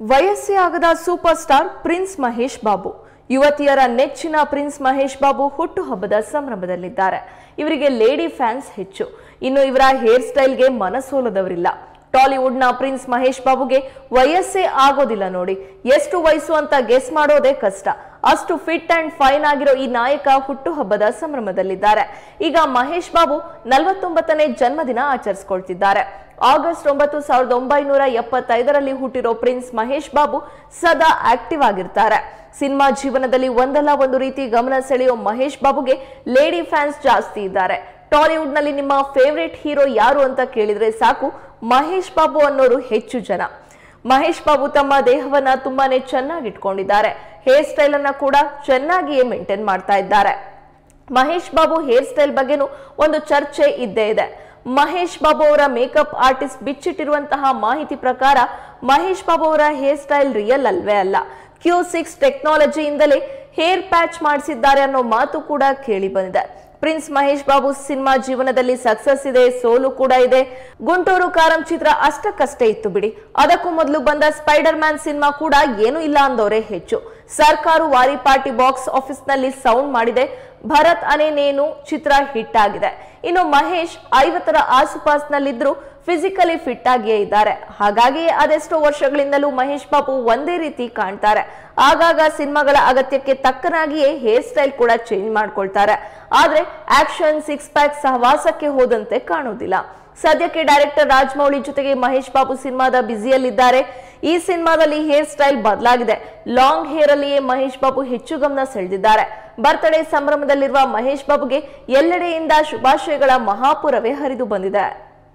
ವಯಸ್ಸೇ ಆಗದ super star prince Mahesh Babu ಯುವತಿಯರ ನೆಚ್ಚಿನ ಪ್ರಿನ್ಸ್ ಮಹೇಶ್ ಬಾಬು ಹುಟ್ಟುಹಬ್ಬದ ಸಂಭ್ರಮದಲ್ಲಿದ್ದಾರೆ. ಇವರಿಗೆ ಲೇಡಿ ಫ್ಯಾನ್ಸ್ ಹೆಚ್ಚು. ಇನ್ನು ಇವರ ಹೇರ್ ಸ್ಟೈಲ್ಗೆ ಮನಸೋಲದವರಿಲ್ಲ. ಟಾಲಿವುಡ್ನ ಪ್ರಿನ್ಸ್ ಮಹೇಶ್ ಬಾಬುಗೆ ವಯಸ್ಸೇ ಆಗೋದಿಲ್ಲ ನೋಡಿ. ಎಷ್ಟು ವಯಸ್ಸು ಅಂತ ಗೆಸ್ ಮಾಡೋದೇ ಕಷ್ಟ. ಅಷ್ಟು ಫಿಟ್ ಅಂಡ್ ಫೈನ್ ಆಗಿರೋ ಈ ನಾಯಕ ಹುಟ್ಟುಹಬ್ಬದ ಸಂಭ್ರಮದಲ್ಲಿದ್ದಾರೆ. ಈಗ ಮಹೇಶ್ ಬಾಬು 49ನೇ ಜನ್ಮದಿನ ಆಚರಿಸಿಕೊಳ್ತಿದ್ದಾರೆ. ಆಗಸ್ಟ್ 9, 1975ರಲ್ಲಿ ಹುಟ್ಟಿರೋ ಪ್ರಿನ್ಸ್ ಮಹೇಶ್ ಬಾಬು ಸದಾ ಆಕ್ಟಿವ್ ಆಗಿರ್ತಾರೆ. ಸಿನಿಮಾ ಜೀವನದಲ್ಲಿ ಒಂದಲ್ಲ ಒಂದು ರೀತಿ ಗಮನ ಸೆಳೆಯೋ ಮಹೇಶ್ ಬಾಬುಗೆ ಲೇಡಿ ಫ್ಯಾನ್ಸ್ ಜಾಸ್ತಿ ಇದ್ದಾರೆ. ಟಾಲಿವುಡ್ ನಲ್ಲಿ ನಿಮ್ಮ ಫೇವರೇಟ್ ಹೀರೋ ಯಾರು ಅಂತ ಕೇಳಿದ್ರೆ ಸಾಕು, ಮಹೇಶ್ ಬಾಬು ಅನ್ನೋರು ಹೆಚ್ಚು ಜನ. ಮಹೇಶ್ ಬಾಬು ತಮ್ಮ ದೇಹವನ್ನ ತುಂಬಾನೇ ಚೆನ್ನಾಗಿ ಇಟ್ಕೊಂಡಿದ್ದಾರೆ. ಹೇರ್ ಸ್ಟೈಲ್ ಅನ್ನ ಕೂಡ ಚೆನ್ನಾಗಿಯೇ ಮೇಂಟೈನ್ ಮಾಡ್ತಾ ಇದ್ದಾರೆ. ಮಹೇಶ್ ಬಾಬು ಹೇರ್ ಸ್ಟೈಲ್ ಬಗ್ಗೆನೂ ಒಂದು ಚರ್ಚೆ ಇದ್ದೇ ಇದೆ. ಮಹೇಶ್ ಬಾಬು ಅವರ ಮೇಕಪ್ ಆರ್ಟಿಸ್ಟ್ ಬಿಚ್ಚಿಟ್ಟಿರುವಂತಹ ಮಾಹಿತಿ ಪ್ರಕಾರ ಮಹೇಶ್ ಬಾಬು ಅವರ ಹೇರ್ ಸ್ಟೈಲ್ ರಿಯಲ್ ಅಲ್ವೇ ಅಲ್ಲ. Q6 ಟೆಕ್ನಾಲಜಿಯಿಂದಲೇ ಹೇರ್ ಪ್ಯಾಚ್ ಮಾಡಿಸಿದ್ದಾರೆ ಅನ್ನೋ ಮಾತು ಕೂಡ ಕೇಳಿ ಬಂದಿದೆ. ಪ್ರಿನ್ಸ್ ಮಹೇಶ್ ಬಾಬು ಸಿನಿಮಾ ಜೀವನದಲ್ಲಿ ಸಕ್ಸಸ್ ಇದೆ, ಸೋಲು ಕೂಡ ಇದೆ. ಗುಂಟೂರು ಕಾರಂ ಚಿತ್ರ ಅಷ್ಟಕ್ಕಷ್ಟೇ ಇತ್ತು ಬಿಡಿ. ಅದಕ್ಕೂ ಮೊದಲು ಬಂದ ಸ್ಪೈಡರ್ ಮ್ಯಾನ್ ಸಿನಿಮಾ ಕೂಡ ಏನೂ ಇಲ್ಲ ಅಂದವರೇ ಹೆಚ್ಚು. ಸರ್ಕಾರು ವಾರಿ ಪಾರ್ಟಿ ಬಾಕ್ಸ್ ಆಫೀಸ್ ನಲ್ಲಿ ಸೌಂಡ್ ಮಾಡಿದೆ. ಭರತ್ ಅನೇ ನೇನು ಚಿತ್ರ ಹಿಟ್ ಆಗಿದೆ. ಇನ್ನು ಮಹೇಶ್ 50ರ ಆಸುಪಾಸ್ನಲ್ಲಿದ್ರು ಫಿಸಿಕಲಿ ಫಿಟ್ ಆಗಿಯೇ ಇದ್ದಾರೆ. ಹಾಗಾಗಿ ಅದೆಷ್ಟೋ ವರ್ಷಗಳಿಂದಲೂ ಮಹೇಶ್ ಬಾಬು ಒಂದೇ ರೀತಿ ಕಾಣ್ತಾರೆ. ಆಗಾಗ ಸಿನಿಮಾಗಳ ಅಗತ್ಯಕ್ಕೆ ತಕ್ಕನಾಗಿಯೇ ಹೇರ್ ಸ್ಟೈಲ್ ಕೂಡ ಚೇಂಜ್ ಮಾಡ್ಕೊಳ್ತಾರೆ. ಆದ್ರೆ ಆಕ್ಷನ್, ಸಿಕ್ಸ್ ಪ್ಯಾಕ್ ಸಹವಾಸಕ್ಕೆ ಹೋದಂತೆ ಕಾಣೋದಿಲ್ಲ. ಸದ್ಯಕ್ಕೆ ಡೈರೆಕ್ಟರ್ ರಾಜಮೌಳಿ ಜೊತೆಗೆ ಮಹೇಶ್ ಬಾಬು ಸಿನಿಮಾದ ಬ್ಯುಸಿಯಲ್ಲಿದ್ದಾರೆ. ಈ ಸಿನಿಮಾದಲ್ಲಿ ಹೇರ್ ಸ್ಟೈಲ್ ಬದಲಾಗಿದೆ. ಲಾಂಗ್ ಹೇರ್ ಅಲ್ಲಿಯೇ ಮಹೇಶ್ ಬಾಬು ಹೆಚ್ಚು ಗಮನ ಸೆಳೆದಿದ್ದಾರೆ. ಬರ್ತ್ಡೇ ಸಂಭ್ರಮದಲ್ಲಿರುವ ಮಹೇಶ್ ಬಾಬುಗೆ ಎಲ್ಲೆಡೆಯಿಂದ ಶುಭಾಶಯಗಳ ಮಹಾಪುರವೇ ಹರಿದು ಬಂದಿದೆ.